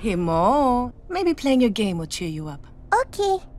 Hey, Mo. Maybe playing your game will cheer you up. Okay.